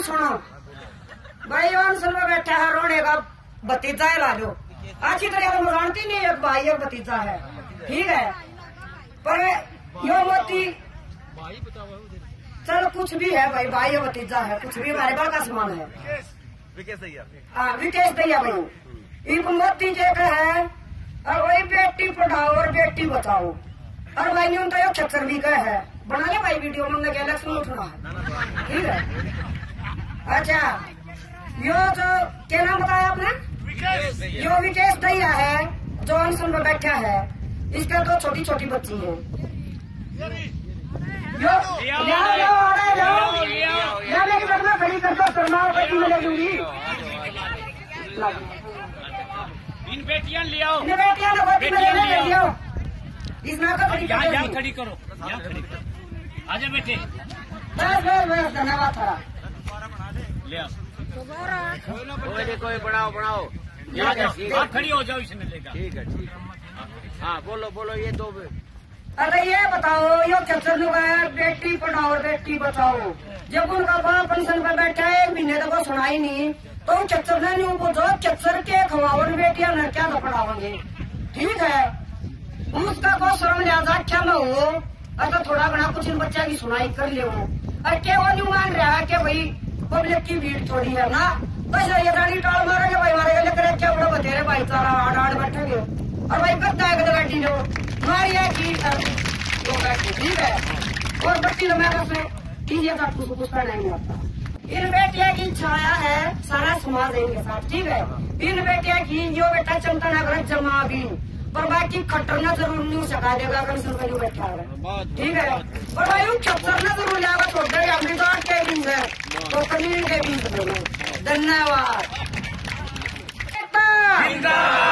सुनो भाई, अनशन में बैठा है रोने का भतीजा है लाजो। अच्छी तरह तो जानती नहीं, एक भाई एक भतीजा है, ठीक है। पर यो मोती चलो कुछ भी है भाई, भाई और भतीजा है, कुछ भी हमारे बाल का समान है। विकेश दैया भाई, इनको मोती जो है और वही बेटी पढ़ाओ और बेटी बचाओ। और भाई ने उनका यो छक्कर भी कहा है, बना ले भाई वीडियो में, उन्होंने इलेक्शन उठना है, ठीक है। अच्छा यो जो क्या नाम बताया आपने, यो विकेश दैया है जो अनशन में बैठा है, इसका दो छोटी छोटी बच्ची है। खड़ी कर दो, शर्मा बच्ची में ले लूंगी। इन बेटियां ले आओ, इन बेटियां को बच्ची में ले लियो। इस नाक को खड़ी यहाँ खड़ी करो, यहाँ खड़ी करो। आजा बेटे, बस धन्यवाद थारा। ले आओ, कोई बनाओ आप खड़ी हो जाओ, इसमें लेगा। ठीक है। हाँ बोलो ये तो। अरे ये बताओ, यो चक्कर जो है बेटी पढ़ाओ बेटी बचाओ, जब उनका बाप पेंशन पर बैठा है 1 महीने तक वो सुनाई नहीं, तो चक्कर ने नहीं पूछो चक्कर के खवावन बेटियां न क्या पढ़ाओगे, ठीक है। उसका को शर्म लिहाजा क्या में हो, अगर थोड़ा बड़ा कुछ इन बच्चा की सुनाई कर ले। और क्या वो नहीं मान रहा है कि भाई पब्लिक की भीड़ थोड़ी है ना, बस ये गाड़ी टाल मारेंगे भाई, मारेगा लेकर क्या बड़ा बतेरे भाई सारा आड़ बैठेंगे। और भाई गद्दा है गाड़ी लो मारिया की ठीक है। और बच्ची तो मैं से कीजिए तो आपको कुछ करना नहीं आता। इन बेटिया की छाया है सारा समाज इनके साथ, ठीक है। इन बेटिया की जो बेटा चमता नगर जमा भी, पर बाकी खट्टरना जरूर नहीं सका देगा अगर सुनकर नहीं बैठा है, ठीक है। और भाई छप्परना जरूर जाएगा, छोटे अमृतवार के दिन है तो पनीर के बीच। धन्यवाद।